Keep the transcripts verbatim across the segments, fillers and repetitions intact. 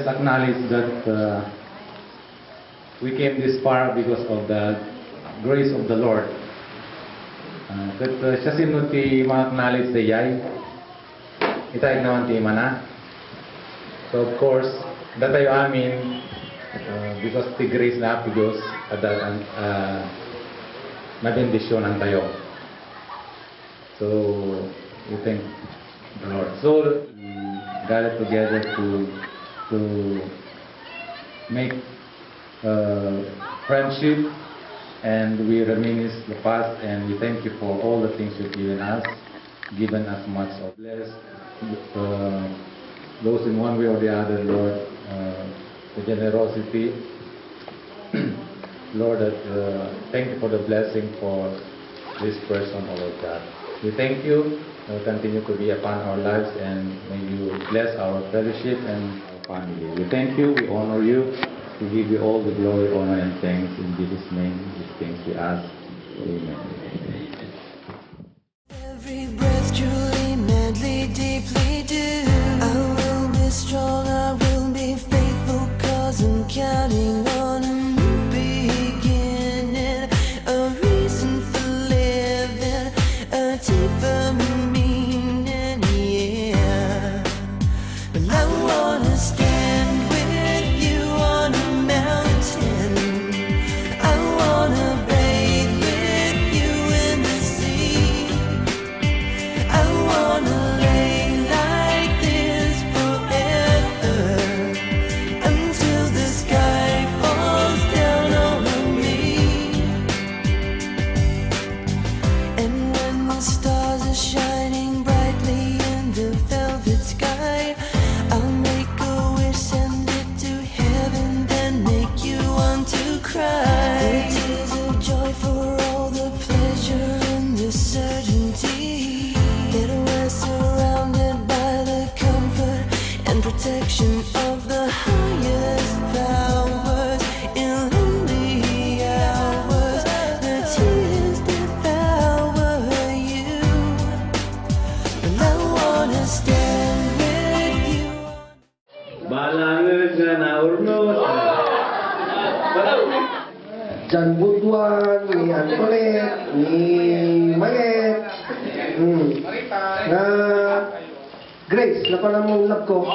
just acknowledge that uh, we came this far because of the grace of the Lord. Uh, kat uh, siya sino ti ma-acknowledge sa yay, itayag naman ti mana. So of course, datayo amin, uh, because ti grace na api Diyos, ada uh, nabindisyonan tayo. So, we thank the Lord. So, we gathered together to to make uh, friendship, and we reminisce the past, and we thank you for all the things you've given us, given us much of bless uh, those in one way or the other, Lord, uh, the generosity. Lord, that, uh, thank you for the blessing for this person, O Lord God. We thank you. We'll continue to be upon our lives, and may you bless our fellowship and our family. We thank you. We honor you. We give you all the glory, honor, and thanks in Jesus' name. These things we ask. Amen. Every breath truly, madly, deeply do. I will be strong. I will be faithful, 'cause I'm counting on a new beginning, a reason for living, a deeper meaning, yeah. But I wanna stand with you on a mountain. I wanna bathe with you in the sea. I wanna lay like this forever, until the sky falls down on me. And when the stars are shining brightly in the velvet sky, I'll make a wish, send it to heaven, then make you want to cry. The tears of joy for all the pleasure and the certainty that we're surrounded by the comfort and protection of the highest powers. In lonely hours, the tears devour you, and I wanna stand with you. Balangin nga na urnos. Jan Buduan, ni Antoinette, ni Mayet, hmm. na Grace, na pala mong love ko.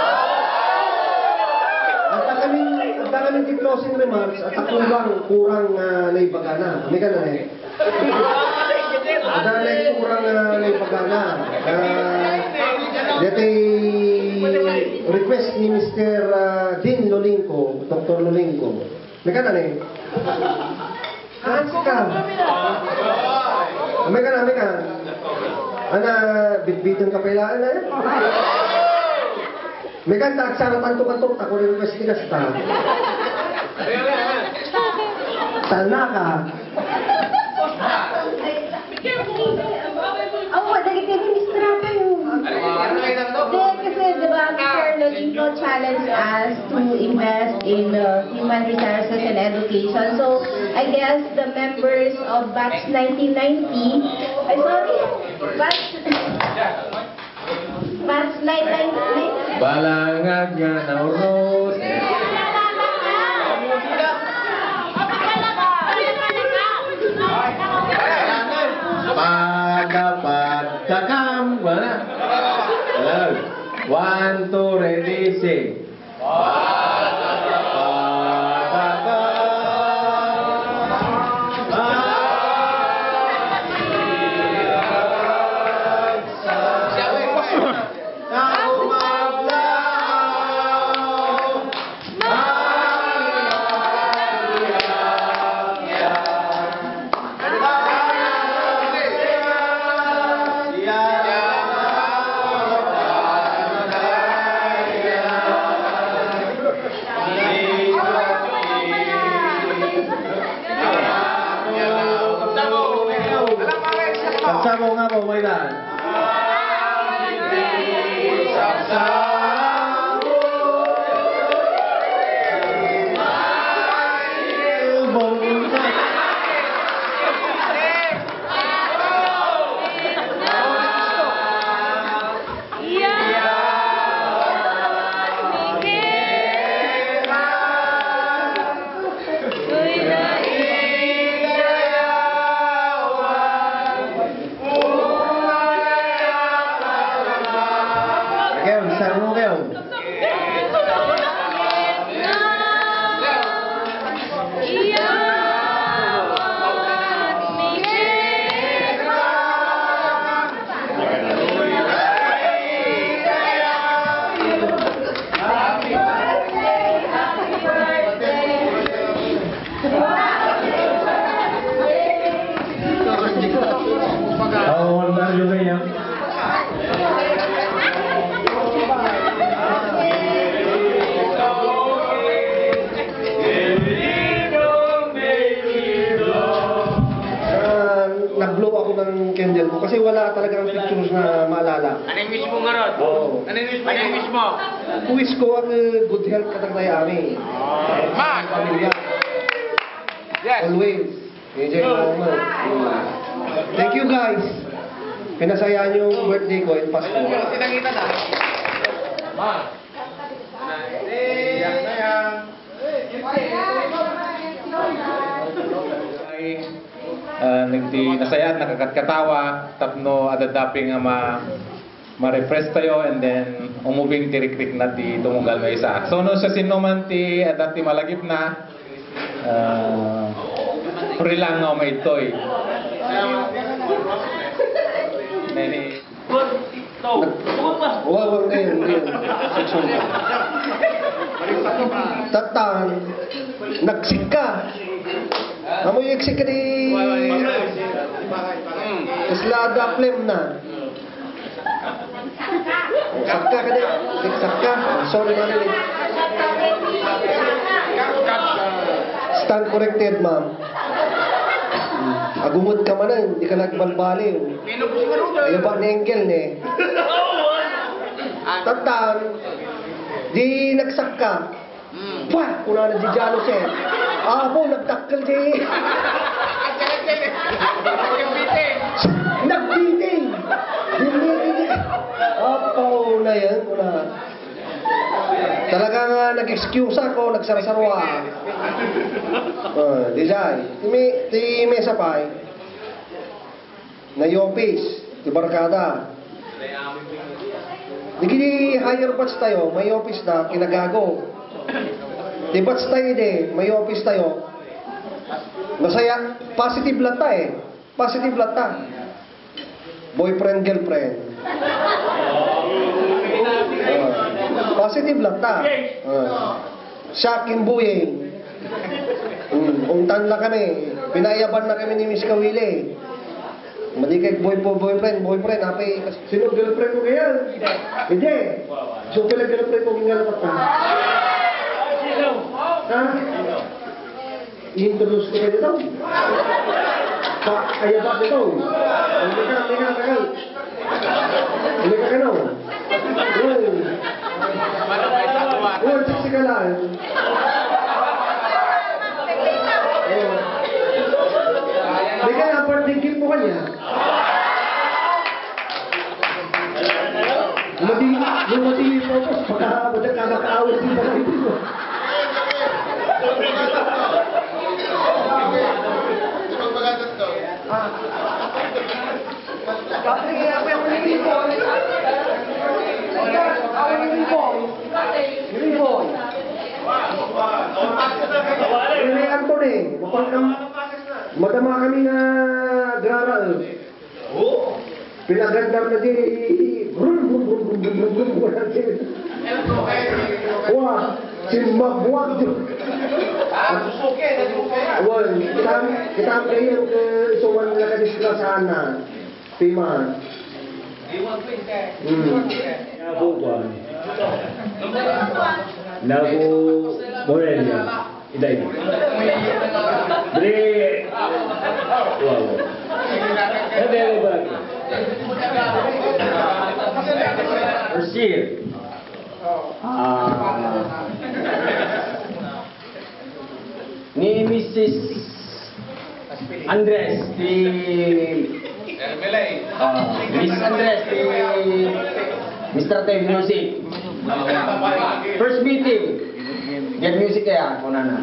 At ang kaming, at ang kaming closing remarks, at ang kurang, kurang uh, naibagana. May ka na eh. At ang may kurang uh, naibagana. Uh, Dati request ni Mister Uh, Dean Lolingco, Doctor Lolingco. May ka na eh. Hans ka. May ka na, may ka. Ana, bitbitan ka pailaan na. May ka, tagsara tanto-kanto, ako rin request ni Gasta. Tana ka. Oo, dali kayo Mister Rafa yung... Hindi, kasi diba, Mister Lolingco challenged us to invest in uh, human resources and education. So, I guess the members of Batch nineteen ninety, ay sorry, Batch... Batch nineteen ninety... Balangag nga na urnos. Pagkapat kakam. Wala. One, two, ready, sing. Pagsamo nga po, may daan. Mario kaya. Ah, nag-blow ako ng candle ko kasi wala talagang pictures na maalala. Ano yung wish mo nga ron? Oo. Ano yung wish mo? Ano yung wish mo? Wish ko ang uh, good health katagtayami. Man! Pamilya. Yes! Always. Enjoy moment. Thank you guys. Pinasaya niyo yung birthday ko in Pasko. Sinangita na. Ma! Iyak na yan. Ay, uh, nagdi nasaya at nakakatkatawa tapno adadapi nga ma ma-refresh tayo and then umubing tirikrik na ti tumugal may isa. So no siya sinuman ti adati malagip na uh, prilang nga may toy. Nani Wow, wow, ngayon, ngayon. Section ko. Tatang, nagsik ka. Amoy iksik ka di... Islada plem na. Sakka ka di. Sakka. Sorry man ulit. Stand corrected, ma'am. Agumod ka man, hindi ka nagbalbaliw. Ayaw ba ni Engel ni? Tatang, di nagsak ka. Wah, kuna na di Jalo siya. Ah, po, nagtakkel di. Nagbiting! Biniting! Apaw na yan, kuna. Talaga nga nag-excuse ako, nagsarasarwa. Uh, di jay. Ti, ti mesa pay. Na yopis, ti barkada. Di kini higher batch tayo, may office na, kinagago. Di batch tayo de, may office tayo. Masaya, positive lata eh. Positive lata. Boyfriend, girlfriend. Uh, positive lata. Uh, Shakin buying. Um, ungtan lang kami. Pinayaban na kami ni Miss Kawili. Madikay boy po boyfriend, boyfriend, apay sino girlfriend mo kaya? Hindi. So pala girlfriend mo nga dapat ka. Ha? I-introduce ko kayo dito. Pa, kaya ba dito? Hindi ka, hindi ka, kakal. Hindi ka kano. Uy. Uy, siksi ka lang. Hindi ka na, birthday gift mo kanya. Lumadi, lumadi yung photos, baka magkakakaawit din ba kayo dito? Ini Anthony, mapagkam, madama kami na graral. Pinagandar na di, brum brum brum brum brum brum brum wah, simbabwag jo. Wah, kita kita kayo ke suwan na kadistra sana. Pima. Hmm. Ako ba? Nago Morelia. Iday. Bre. Wow. Ede ba? Rashid. Ah. Ni Missus Andres di Ah, Miss Andres di Mister Tay Music. First meeting. Get music kaya kuna na.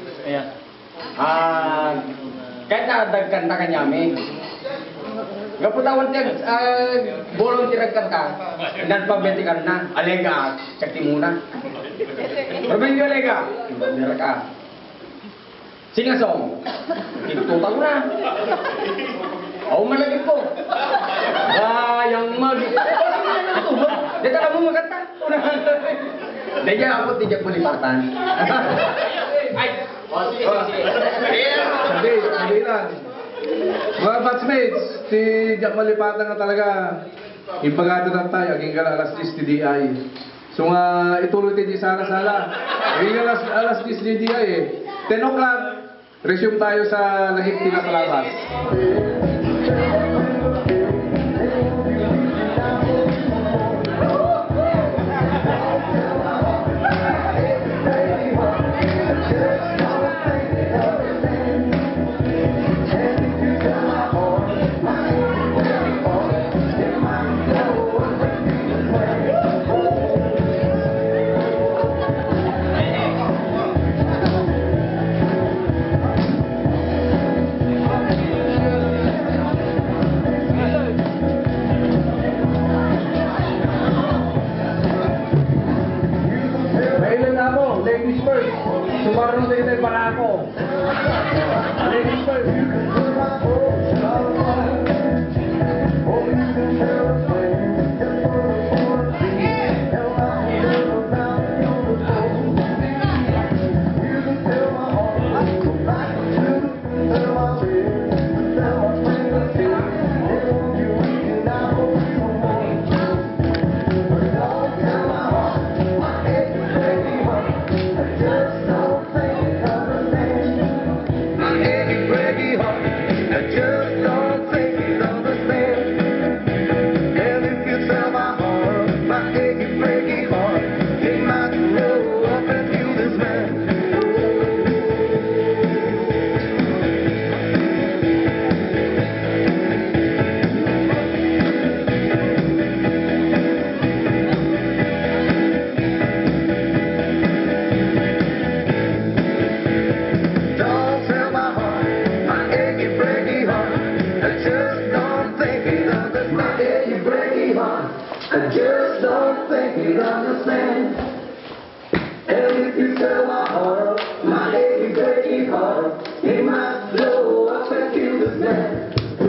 Ah, kahit na dagkanta ka nyami. Gaputawan tiya, uh, bolong tiragkan ka, dan pabetikan na, alega, cakti muna. Perbinyo alega, ibadira ka. Singasong, tinututang na. Ako malagin po. Bayang mag... Ito ba? Dito ka mo magkanta. Daya ako tijak malipatan. Ay! O, sige, sige. Sabi, sabi lang. Mga batchmates, si Jack Malipatan nga talaga ipagato na tayo, aging ka alas diyes T D I. So nga, ituloy tayo di sala-sala. Aging alas, alas diyes T D I eh. ten o'clock, resume tayo sa lahip tila sa labas. Ladies first. Sumarong sa ito yung barako. Ladies first. I just don't think you'd understand. And if you tell my heart, my achy, breaky heart, it might blow up and kill this man.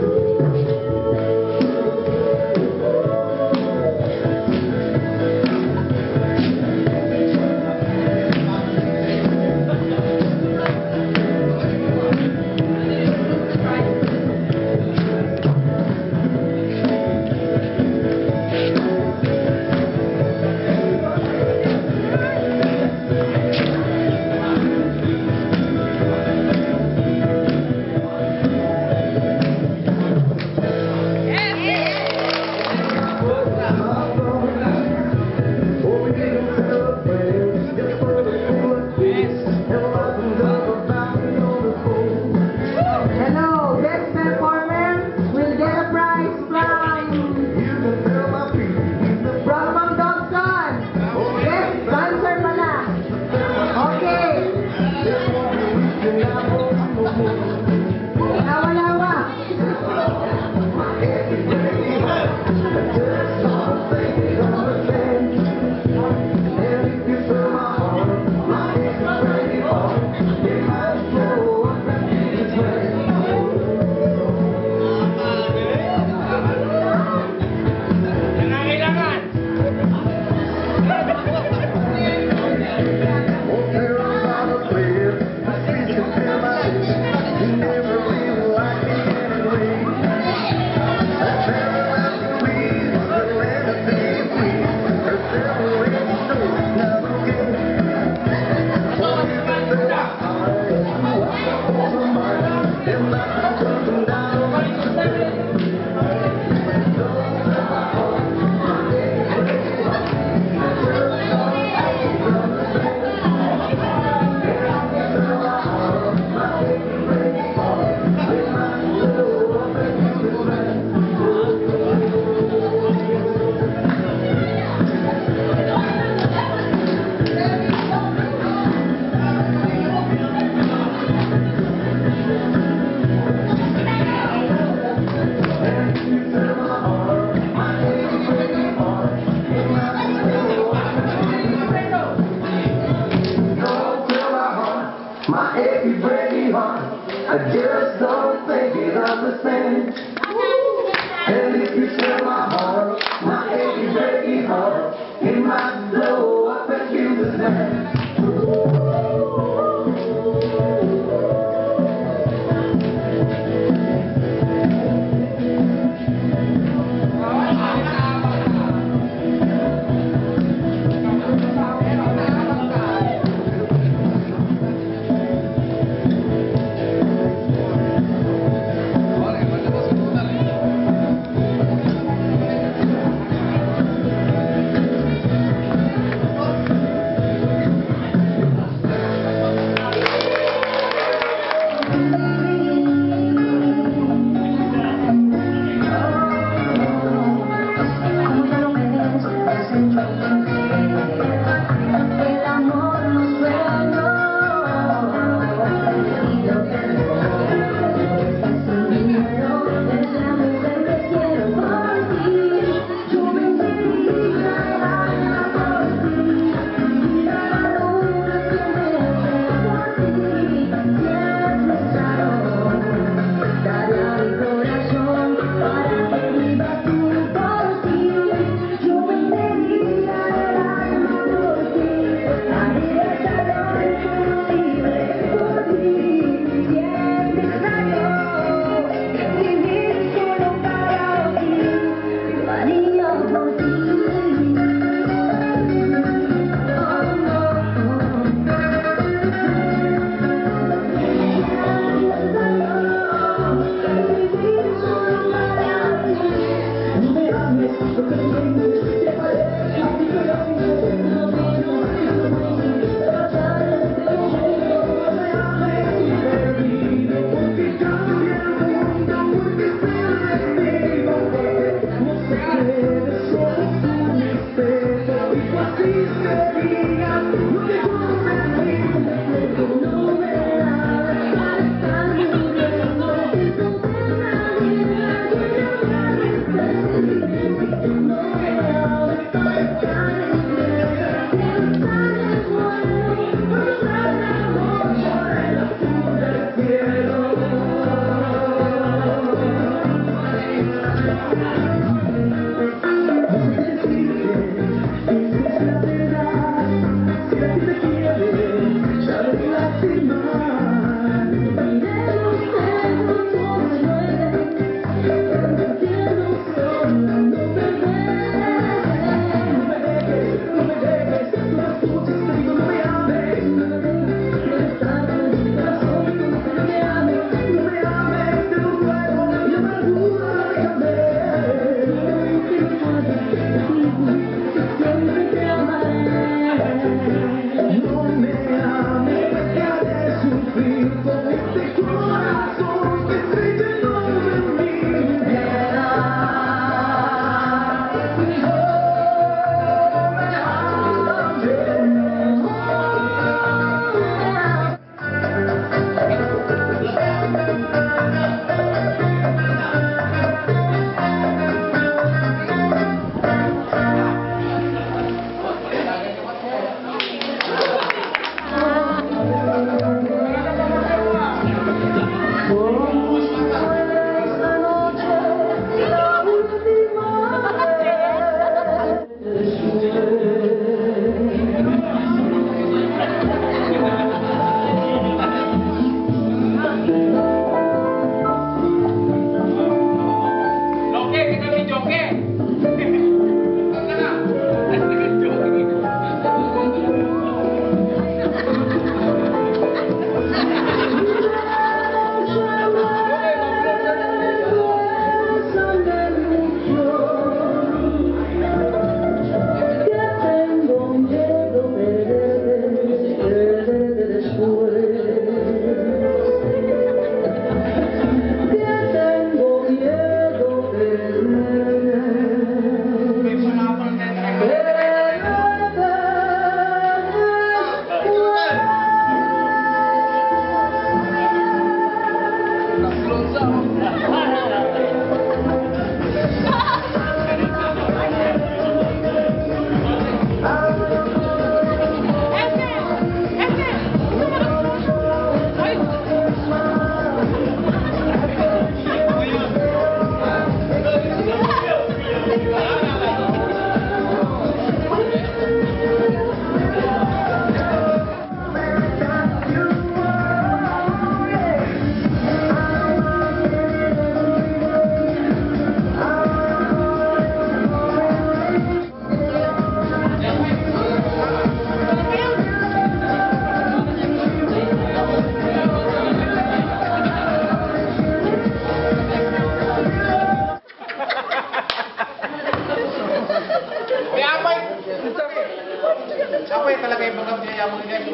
I just don't think you'd understand. And if you tell my heart, my achy, breaky heart, it might blow up and kill this man.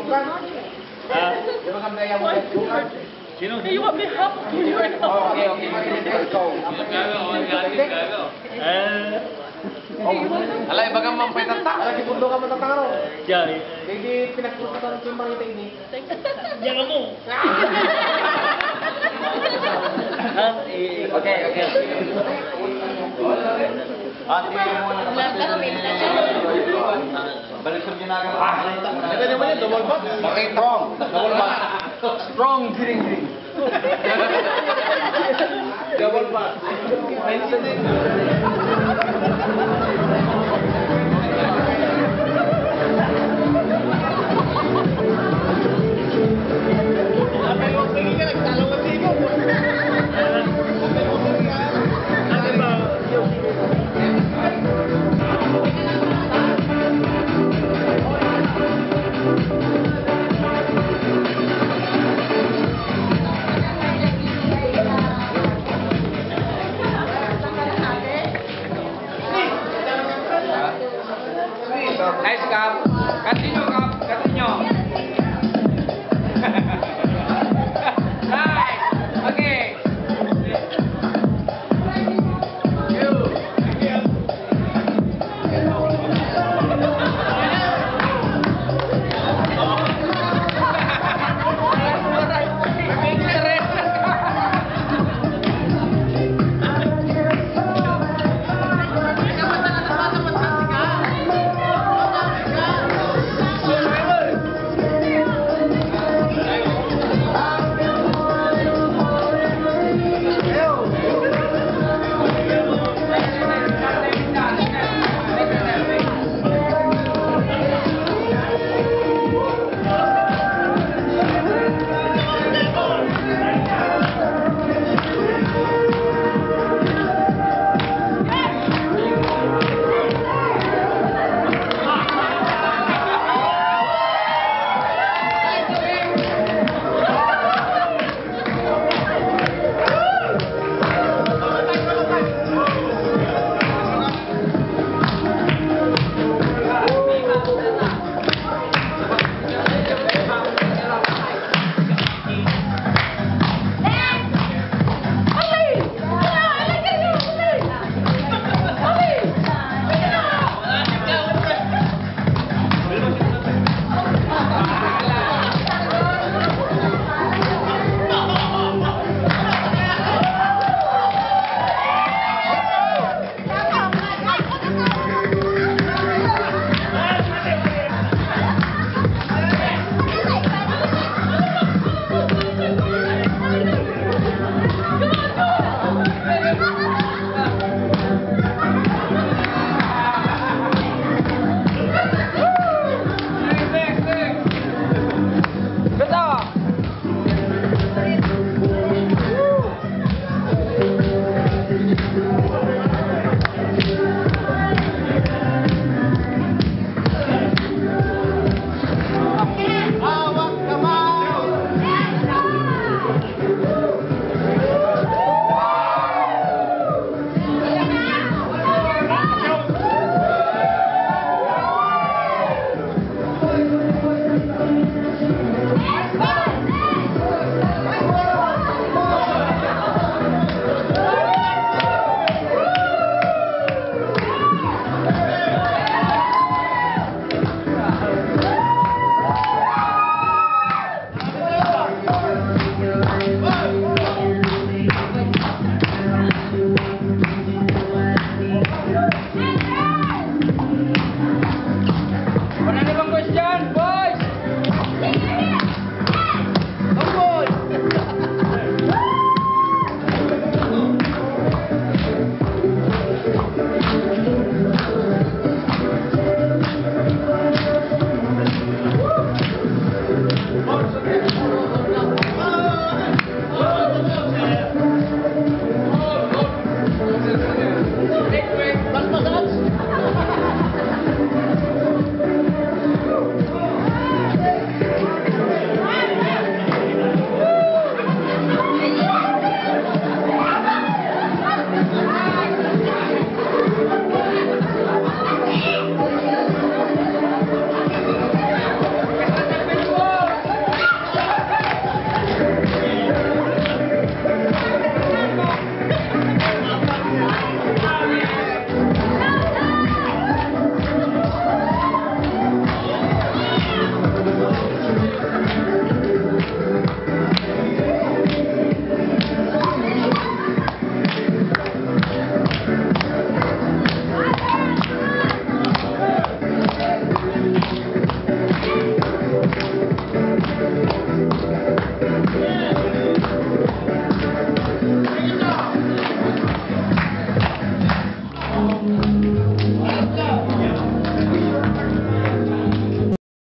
bukas. Di ba kami mo bukas? Sino? You want me half to your Oh, okay, okay. Let's go. Alay, bagang mampay tata. Lagi pundo ka matataro. Jari. Hindi pinagpututan ko yung marita ini. Jangan mo. Okay, okay. Balik sa ginagawa. Ah, ito naman yun, double back. Okay, strong. Double back. Strong, giring, giring. Double back.